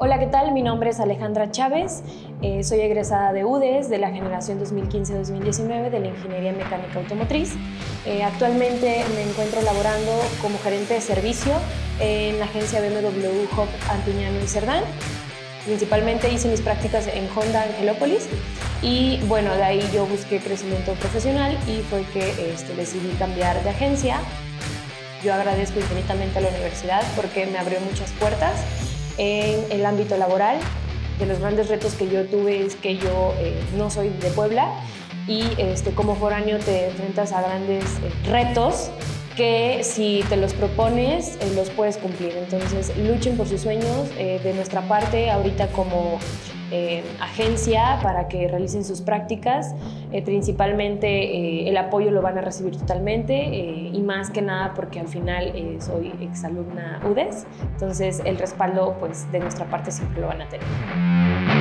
Hola, ¿qué tal? Mi nombre es Alejandra Chávez, soy egresada de UDES de la generación 2015-2019 de la Ingeniería Mecánica Automotriz. Actualmente me encuentro laborando como gerente de servicio en la agencia BMW Hub Antuñano y Cerdán. Principalmente hice mis prácticas en Honda Angelópolis y bueno, de ahí yo busqué crecimiento profesional y fue que decidí cambiar de agencia. Yo agradezco infinitamente a la universidad porque me abrió muchas puertas en el ámbito laboral. De los grandes retos que yo tuve es que yo no soy de Puebla y como foráneo te enfrentas a grandes retos que si te los propones los puedes cumplir. Entonces luchen por sus sueños. De nuestra parte ahorita como agencia para que realicen sus prácticas, principalmente el apoyo lo van a recibir totalmente y más que nada porque al final soy exalumna UDES, entonces el respaldo pues de nuestra parte siempre lo van a tener.